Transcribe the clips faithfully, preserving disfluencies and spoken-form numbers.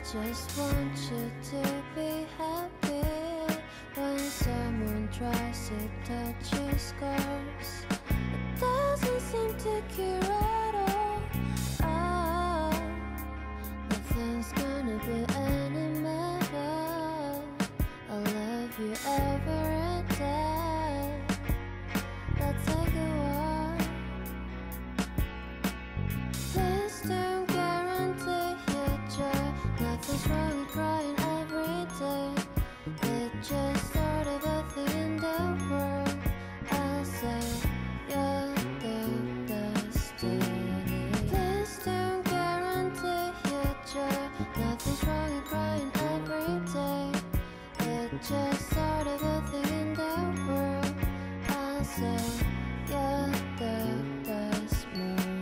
just want you to be happy. When someone tries to touch your scars, it doesn't seem to cure at all. Ah, nothing's gonna be any better. I'll love you every day. Let's take a walk. Please don't guarantee your joy. Nothing's wrong with crying every day. It's just sort of a thing in the world. I'll say you're the destiny. Please don't guarantee your joy. Nothing's wrong with crying every day. It's just sort of a thing in the world. I'll say you're the best moment.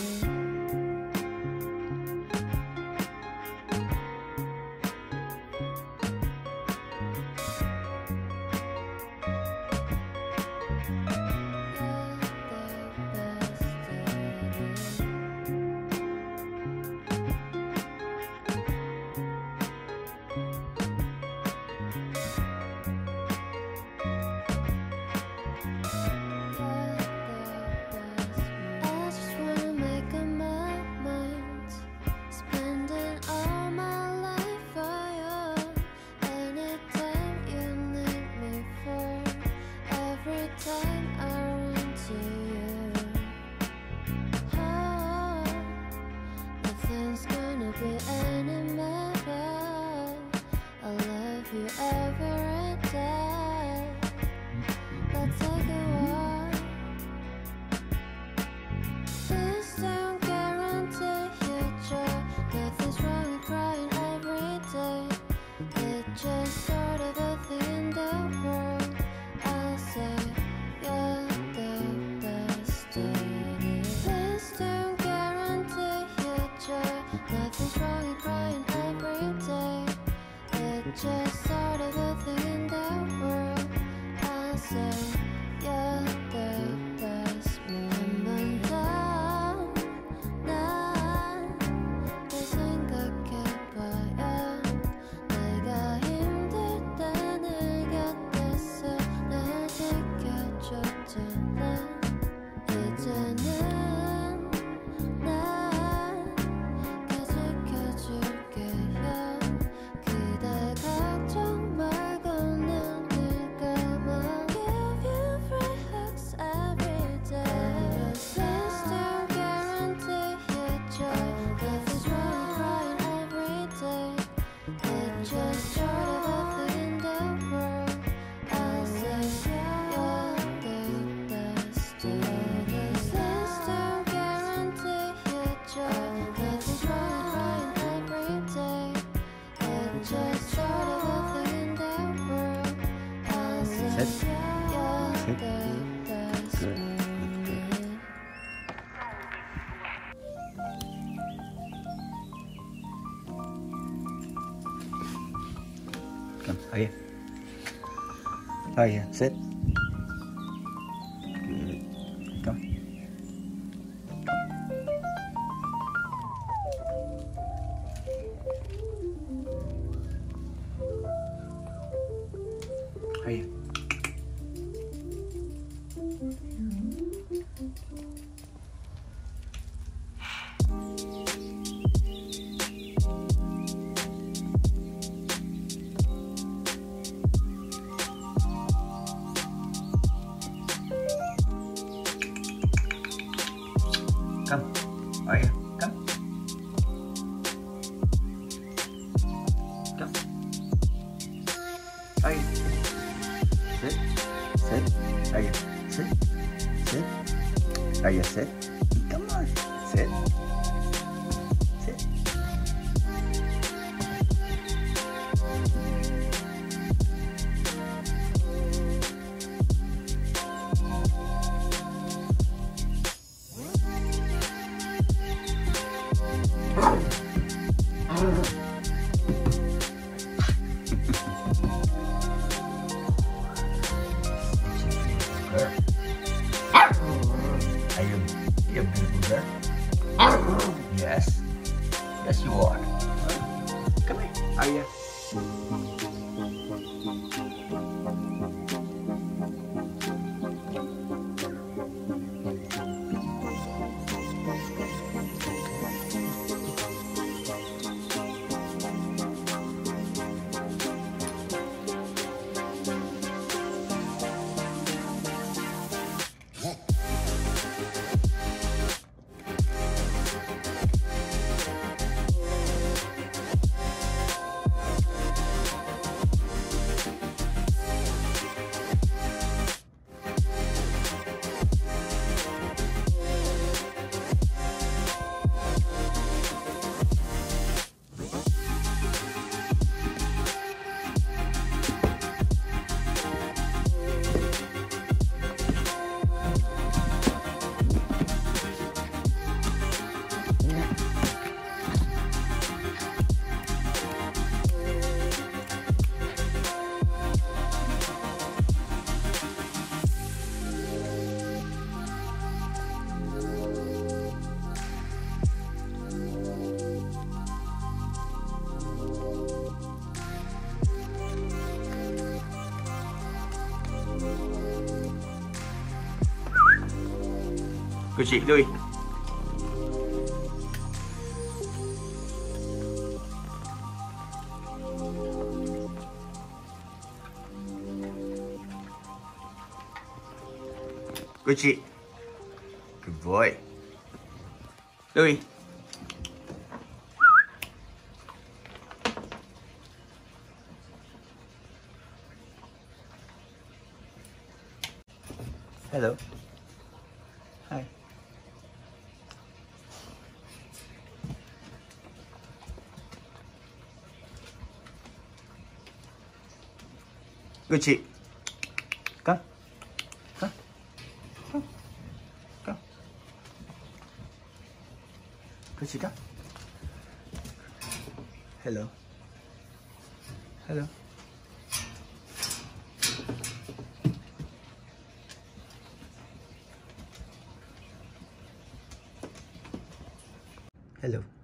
Just sort of a thing in the world. I'll say you're the best moment. 난 내 생각해봐야 내가 힘들 때 내 곁에서 날 지켜줬잖아. 이제는 날 지켜줄게요. 걱정 말고 눈을 감아. Give you free hugs every day. Please don't guarantee your joy. Nothing's wrong with crying every day. It's just sort of a thing in the world. I'll say you're the destiny. Please don't guarantee your joy. Nothing's wrong with crying every day. It's just sort of a thing in the world. I'll say you're the best moment. Come, again. Again, sit. Good. Come. Again. Come. Oh yeah. Come. Come. Oh yeah. Sit. Sit. Oh yeah. Sit. Sit. Oh yeah. Sit. Come on. Sit. Sit. Are you, you're a beautiful girl? Yes. Yes, you are. Come 그렇지, 루이. 그렇지. Good boy. 루이. Hello. Hi. 그렇지. 가. 가. 가. 가. 그렇지, 가. Hello. Hello. Hello.